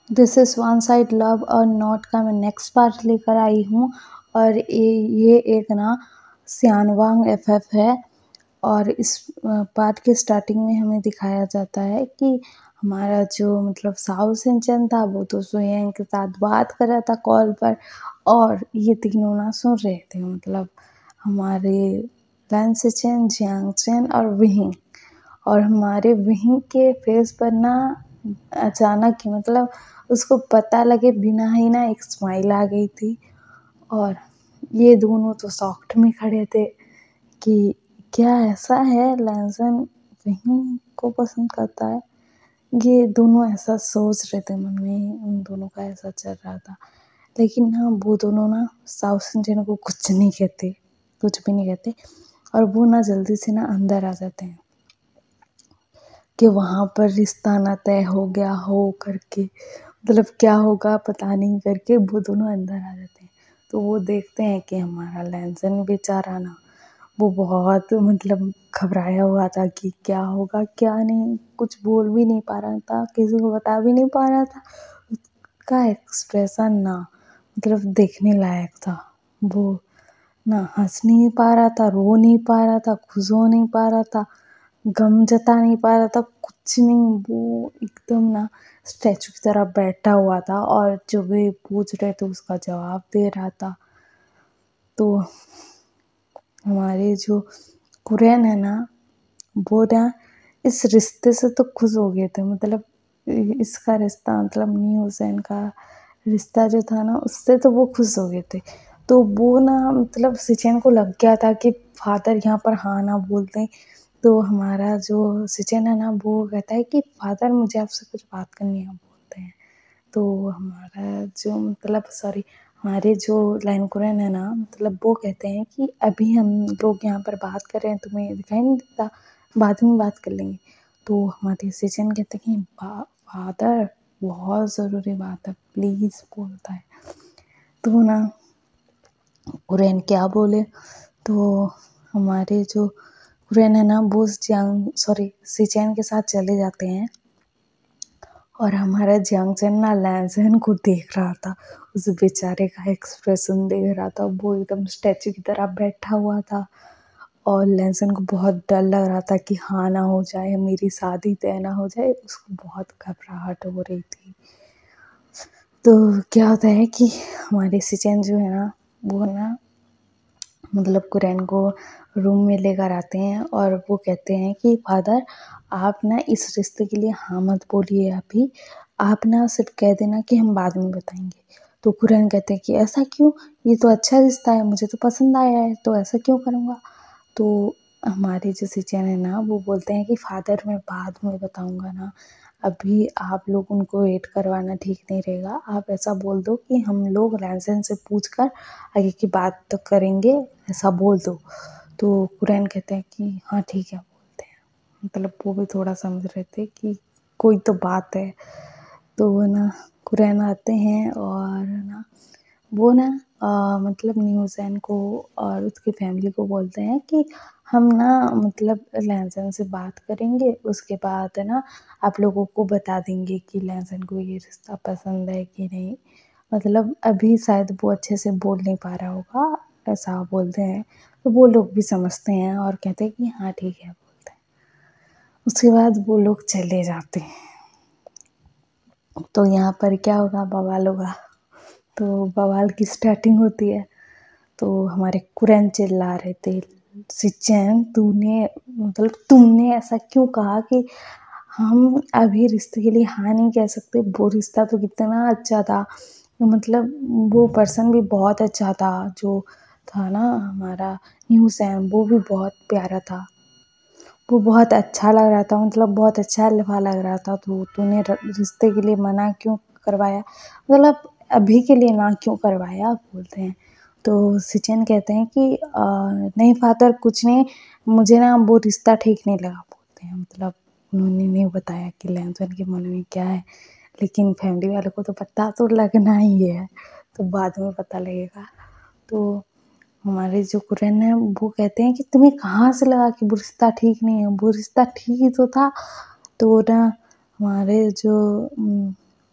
This is one side love और not का मैं नेक्स्ट पार्ट लेकर आई हूँ। और ये एक ना सियानवांग एफएफ है। और इस पार्ट के स्टार्टिंग में हमें दिखाया जाता है कि हमारा जो मतलब साउ सिंचन था वो तो सोयंग के साथ बात कर रहा था कॉल पर, और ये तीनों ना सुन रहे थे, मतलब हमारे लैन सिचन, जियांग चेन और विहिंग। और हमारे विहिंग के फेस पर ना अचानक ही मतलब उसको पता लगे बिना ही ना एक स्माइल आ गई थी। और ये दोनों तो शॉक्ड में खड़े थे कि क्या ऐसा है, लैनसन विहिंग को पसंद करता है। ये दोनों ऐसा सोच रहे थे मन में, उन दोनों का ऐसा चल रहा था। लेकिन ना वो दोनों ना साउथ इंडियन को कुछ नहीं कहते, कुछ भी नहीं कहते। और वो ना जल्दी से ना अंदर आ जाते हैं कि वहाँ पर रिश्ता ना तय हो गया हो करके, मतलब क्या होगा पता नहीं करके वो दोनों अंदर आ जाते हैं। तो वो देखते हैं कि हमारा लैंसन बेचारा ना वो बहुत मतलब घबराया हुआ था कि क्या होगा क्या नहीं, कुछ बोल भी नहीं पा रहा था, किसी को बता भी नहीं पा रहा था। उसका एक्सप्रेशन ना मतलब देखने लायक था। वो ना हंस नहीं पा रहा था, रो नहीं पा रहा था, खुश हो नहीं पा रहा था, गम जता नहीं पा रहा था, कुछ नहीं। वो एकदम ना स्टैचू की तरह बैठा हुआ था और जो भी पूछ रहे थे उसका जवाब दे रहा था। तो हमारे जो कुरैन है ना वो ना इस रिश्ते से तो खुश हो गए थे, मतलब इसका रिश्ता मतलब न्यू हुसैन का रिश्ता जो था ना उससे तो वो खुश हो गए थे। तो वो ना मतलब सिचेन को लग गया था कि फादर यहाँ पर हाँ ना बोलते हैं। तो हमारा जो सिचेन है ना वो कहता है कि फादर मुझे आपसे कुछ बात करनी है, आप बोलते हैं। तो हमारा जो मतलब सॉरी हमारे जो लाइन कुरैन है ना मतलब वो कहते हैं कि अभी हम लोग यहाँ पर बात कर रहे हैं, तुम्हें दिखाई नहीं देता, बाद में बात कर लेंगे। तो हमारे सिचन कहते हैं कि फादर बहुत ज़रूरी बात है, प्लीज़ बोलता है। तो ना कुरैन क्या बोले, तो हमारे जो कुरैन है ना वो सिचैन के साथ चले जाते हैं। और हमारा जियांगचैन ना लैनज़ेन को देख रहा था, उस बेचारे का एक्सप्रेशन देख रहा था। वो एकदम स्टैचू की तरह बैठा हुआ था और लैनज़ेन को बहुत डर लग रहा था कि हाँ ना हो जाए, मेरी शादी तय ना हो जाए। उसको बहुत घबराहट हो रही थी। तो क्या होता है कि हमारे सिचेन जो है ना वो ना मतलब कुरैन को रूम में लेकर आते हैं और वो कहते हैं कि फादर आप ना इस रिश्ते के लिए हाँ मत बोलिए अभी, आप ना सिर्फ कह देना कि हम बाद में बताएंगे। तो कुरैन कहते हैं कि ऐसा क्यों, ये तो अच्छा रिश्ता है, मुझे तो पसंद आया है, तो ऐसा क्यों करूँगा। तो हमारे जो सिचेन है ना वो बोलते हैं कि फादर मैं बाद में बताऊँगा ना, अभी आप लोग उनको वेट करवाना ठीक नहीं रहेगा। आप ऐसा बोल दो कि हम लोग रैंसन से पूछ कर आगे की बात तो करेंगे, ऐसा बोल दो। तो कुरैन कहते हैं कि हाँ ठीक है बोलते हैं, मतलब वो भी थोड़ा समझ रहे थे कि कोई तो बात है। तो वो ना कुरैन आते हैं और ना वो ना मतलब न्यूज़ैन को और उसकी फैमिली को बोलते हैं कि हम ना मतलब लैंसन से बात करेंगे, उसके बाद है ना आप लोगों को बता देंगे कि लैंसन को ये रिश्ता पसंद है कि नहीं। मतलब अभी शायद वो अच्छे से बोल नहीं पा रहा होगा, ऐसा बोलते हैं। तो वो लोग भी समझते हैं और कहते हैं कि हाँ ठीक है बोलते हैं। उसके बाद वो लोग चले जाते हैं। तो यहाँ पर क्या होगा, बवाल होगा। तो बवाल की स्टार्टिंग होती है। तो हमारे कुरैन चिल्ला रहे थे, सिचैन तूने मतलब तुमने ऐसा क्यों कहा कि हम अभी रिश्ते के लिए हाँ नहीं कह सकते। वो रिश्ता तो कितना अच्छा था, मतलब वो पर्सन भी बहुत अच्छा था जो था ना हमारा न्यू सैम, वो भी बहुत प्यारा था, वो बहुत अच्छा लग रहा था, मतलब बहुत अच्छा लग रहा था। तो तूने रिश्ते के लिए मना क्यों करवाया, मतलब अभी के लिए ना क्यों करवाया बोलते हैं। तो सिचन कहते हैं कि नहीं फादर कुछ नहीं, मुझे ना वो रिश्ता ठीक नहीं लगा बोलते हैं। मतलब उन्होंने नहीं बताया कि लैंसन के मन में क्या है, लेकिन फैमिली वालों को तो पता तो लगना ही है, तो बाद में पता लगेगा। तो हमारे जो कुरैन है वो कहते हैं कि तुम्हें कहाँ से लगा कि वो रिश्ता ठीक नहीं है, वो रिश्ता ठीक ही तो था। तो ना हमारे जो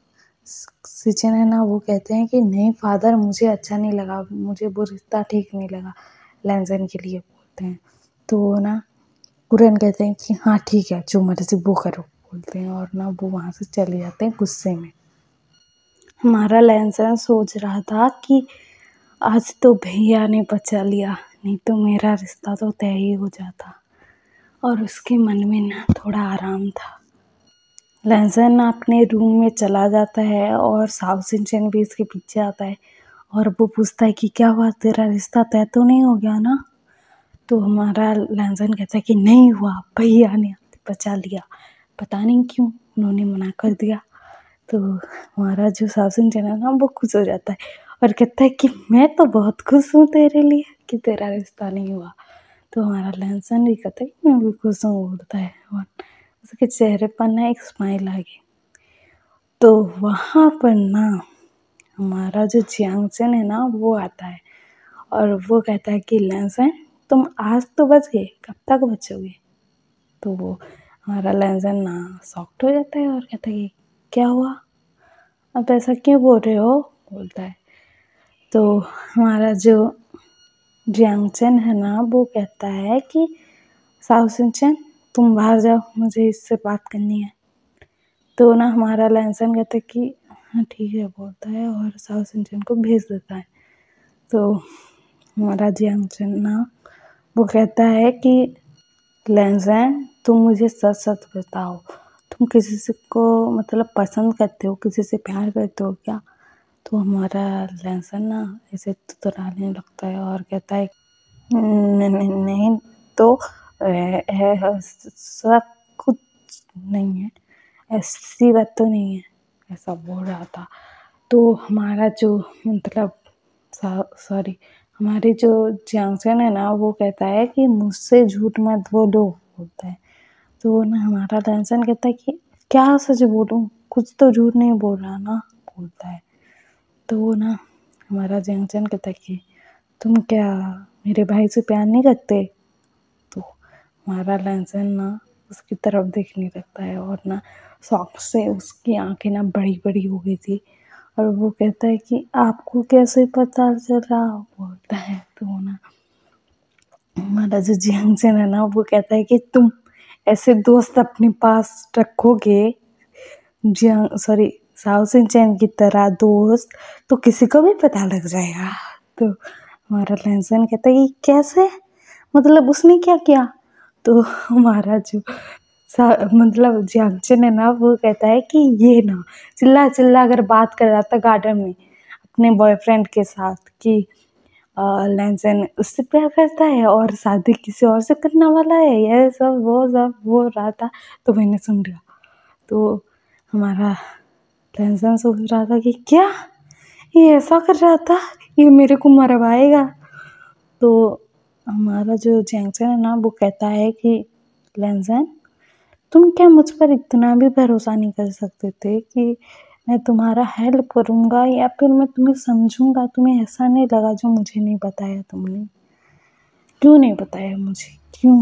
सिचन है ना वो कहते हैं कि नहीं फादर मुझे अच्छा नहीं लगा, मुझे वो रिश्ता ठीक नहीं लगा, लैंसन के लिए बोलते हैं। तो वो ना कुरन कहते हैं कि हाँ ठीक है जो मर्जी वो करो बोलते हैं, और ना वो वहाँ से चले जाते हैं गुस्से में। हमारा लैंसन सोच रहा था कि आज तो भैया ने बचा लिया, नहीं तो मेरा रिश्ता तो तय ही हो जाता, और उसके मन में ना थोड़ा आराम था। लैंसन अपने रूम में चला जाता है और साओ सिंचन भी इसके पीछे आता है, और वो पूछता है कि क्या हुआ, तेरा रिश्ता तय तो नहीं हो गया ना। तो हमारा लैंसन कहता है कि नहीं हुआ, भैया ने बचा लिया, पता नहीं क्यों उन्होंने मना कर दिया। तो हमारा जो साओ सिंचन है ना वो खुश हो जाता है और कहता है कि मैं तो बहुत खुश हूँ तेरे लिए कि तेरा रिश्ता नहीं हुआ। तो हमारा लैंसन भी कहता है कि मैं भी खुश हूँ बोलता है, और उसके चेहरे पर ना एक स्माइल आ गई। तो वहाँ पर ना हमारा जो जियांगचन है ना वो आता है और वो कहता है कि लैंसन तुम आज तो बच गए, कब तक बचोगे। तो वो हमारा लैंसन ना शॉक्ड हो जाता है और कहता है कि क्या हुआ, अब ऐसा क्यों बोल रहे हो बोलता है। तो हमारा जो जियांगचन है ना वो कहता है कि साओ सिंचन तुम बाहर जाओ, मुझे इससे बात करनी है। तो ना हमारा लैंसन कहता है कि हाँ ठीक है बोलता है और साओ सिंचन को भेज देता है। तो हमारा जियांगचन ना वो कहता है कि लैंसन तुम मुझे सच सच बताओ, तुम किसी से को मतलब पसंद करते हो, किसी से प्यार करते हो क्या। तो हमारा लैंसन ना ऐसे तुतराने लगता है और कहता है नहीं तो ऐसा कुछ नहीं है, ऐसी बात तो नहीं है, ऐसा बोल रहा था। तो हमारा जो मतलब सॉरी हमारे जो जियांगचन है ना वो कहता है कि मुझसे झूठ मत बोलो बोलता है। तो ना हमारा लैंसन कहता है कि क्या सच बोलूं, कुछ तो झूठ नहीं बोल रहा ना बोलता है। तो वो ना हमारा जियांगचन कहता है कि तुम क्या मेरे भाई से प्यार नहीं करते। तो हमारा लैंसन ना उसकी तरफ देखने लगता है और ना शौक से उसकी आंखें ना बड़ी बड़ी हो गई थी, और वो कहता है कि आपको कैसे पता चला बोलता है। तो ना हमारा जो जियांगचन है ना वो कहता है कि तुम ऐसे दोस्त अपने पास रखोगे, जियांग सॉरी साओ सिंचन की तरह दोस्त, तो किसी को भी पता लग जाएगा। तो हमारा लैंसन कहता है कि कैसे, मतलब उसने क्या किया। तो हमारा जो मतलब जियांगचन है ना वो कहता है कि ये ना चिल्ला चिल्ला अगर बात कर रहा था गार्डन में अपने बॉयफ्रेंड के साथ कि लैंसन उससे प्यार करता है और शादी किसी और से करने वाला है, ये सब बोल रहा था। तो मैंने सुन लिया। तो हमारा लैंसन सोच रहा था कि क्या ये ऐसा कर रहा था, ये मेरे को मरवाएगा। तो हमारा जो जियांगचन है ना वो कहता है कि लैंसन तुम क्या मुझ पर इतना भी भरोसा नहीं कर सकते थे कि मैं तुम्हारा हेल्प करूँगा या फिर मैं तुम्हें समझूंगा, तुम्हें ऐसा नहीं लगा जो मुझे नहीं बताया तुमने, क्यों नहीं बताया मुझे, क्यों।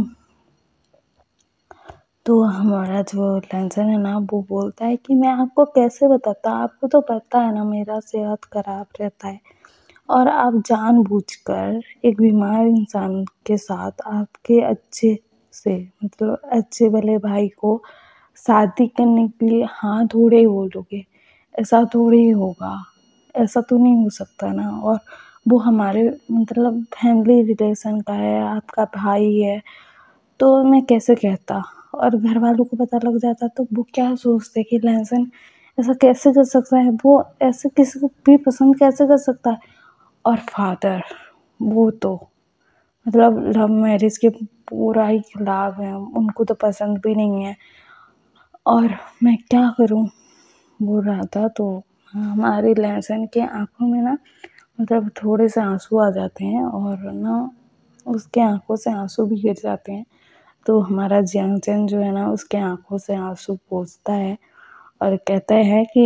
तो हमारा जो लैंसन है ना वो बोलता है कि मैं आपको कैसे बताता, आपको तो पता है ना मेरा सेहत खराब रहता है, और आप जानबूझकर एक बीमार इंसान के साथ आपके अच्छे से मतलब अच्छे वाले भाई को शादी करने के लिए हाँ थोड़े ही बोलोगे, ऐसा थोड़ी ही होगा, ऐसा तो नहीं हो सकता ना। और वो हमारे मतलब फैमिली रिलेशन का है, आपका भाई है, तो मैं कैसे कहता, और घर वालों को पता लग जाता तो वो क्या सोचते कि लहसुन ऐसा कैसे कर सकता है, वो ऐसे किसी को भी पसंद कैसे कर सकता है। और फादर वो तो मतलब लव मैरिज के पूरा ही खिलाफ है, उनको तो पसंद भी नहीं है, और मैं क्या करूं बोल रहा था। तो हमारे लहसुन के आंखों में ना मतलब थोड़े से आंसू आ जाते हैं और ना उसके आंखों से आंसू भी गिर जाते हैं। तो हमारा जियांगचन जो है ना उसके आंखों से आंसू पोंछता है और कहता है कि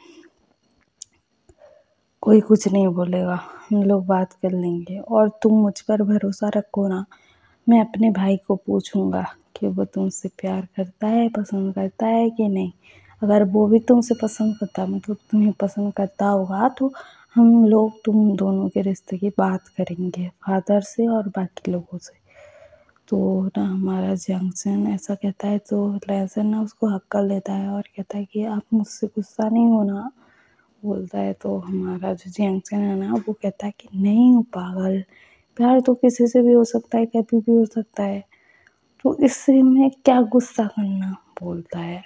कोई कुछ नहीं बोलेगा, हम लोग बात कर लेंगे, और तुम मुझ पर भरोसा रखो ना, मैं अपने भाई को पूछूंगा कि वो तुमसे प्यार करता है, पसंद करता है कि नहीं। अगर वो भी तुमसे पसंद करता है, मतलब तुम्हें पसंद करता होगा, तो हम लोग तुम दोनों के रिश्ते की बात करेंगे फादर से और बाकी लोगों से। तो ना हमारा जंक्शन ऐसा कहता है, तो लहसन ना उसको हक्कल देता है और कहता है कि आप मुझसे गुस्सा नहीं होना, बोलता है। तो हमारा जो जंक्शन है ना, वो कहता है कि नहीं हूँ पागल, प्यार तो किसी से भी हो सकता है, कभी भी हो सकता है, तो इससे में क्या गुस्सा करना, बोलता है।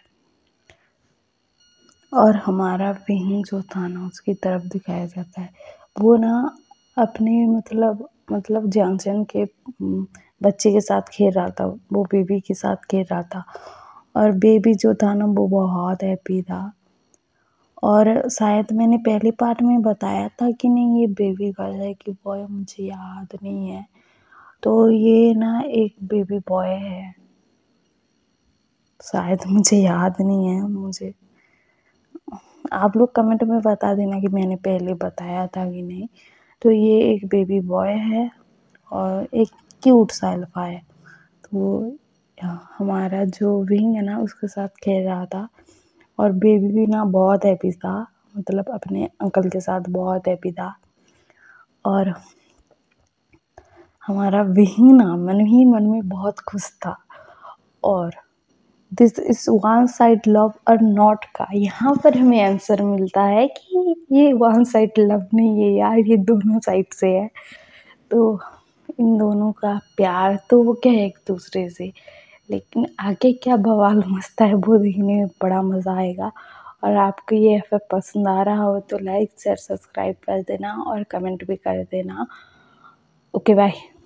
और हमारा विंग जो था ना, उसकी तरफ दिखाया जाता है। वो ना अपने मतलब जंक्शन के बच्चे के साथ खेल रहा था, वो बेबी के साथ खेल रहा था। और बेबी जो था ना, वो बहुत हैप्पी था। और शायद मैंने पहले पार्ट में बताया था कि नहीं, ये बेबी गर्ल है कि बॉय, मुझे याद नहीं है। तो ये ना एक बेबी बॉय है, शायद, मुझे याद नहीं है। मुझे आप लोग कमेंट में बता देना कि मैंने पहले बताया था कि नहीं। तो ये एक बेबी बॉय है और एक क्यूट सा अल्फा है। तो हमारा जो विंग है ना, उसके साथ खेल रहा था। और बेबी भी ना बहुत हैप्पी था, मतलब अपने अंकल के साथ बहुत हैप्पी था। और हमारा विंग ना मन ही मन में बहुत खुश था। और this is one side love और नॉट का यहाँ पर हमें आंसर मिलता है कि ये वन साइड लव नहीं है यार, ये दोनों साइड से है। तो इन दोनों का प्यार तो वो क्या है एक दूसरे से, लेकिन आगे क्या बवाल मचता है वो देखने में बड़ा मज़ा आएगा। और आपको ये एफ पसंद आ रहा हो तो लाइक शेयर सब्सक्राइब कर देना और कमेंट भी कर देना। Okay bye.